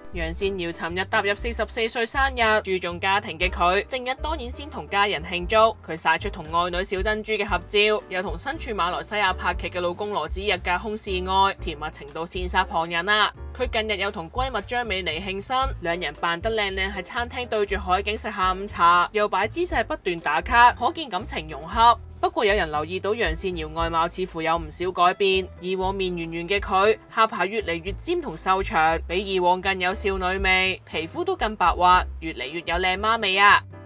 楊善瑤尋日踏入44歲生日，注重家庭嘅佢，正日當然先同家人慶祝。佢晒出同愛女小珍珠嘅合照，又同身處馬來西亞拍劇嘅老公羅子溢隔空示愛，甜蜜程度羨煞旁人啊！佢近日又同閨蜜張美妮慶生，兩人扮得靚靚喺餐廳對住海景食下午茶，又擺姿勢不斷打卡，可見感情融洽。不過有人留意到楊善瑤外貌似乎有唔少改變，以往面圓圓嘅佢，下巴越嚟越尖同瘦長，比以往更有少女味，皮膚都更白滑，越嚟越有靚媽味啊！